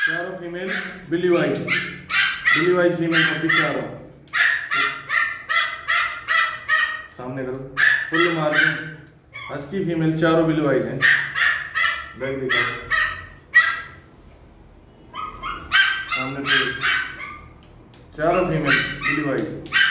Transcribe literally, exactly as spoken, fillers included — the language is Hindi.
चारों फीमेल बिली वाइज, बिली वाइज फीमेल पपी चारों। सामने करो, फुल मार्किंग हस्की फीमेल चारों बिली वाइज हैं। बैक दिखाओ, सामने पूरे चारों फीमेल बिली वाइज।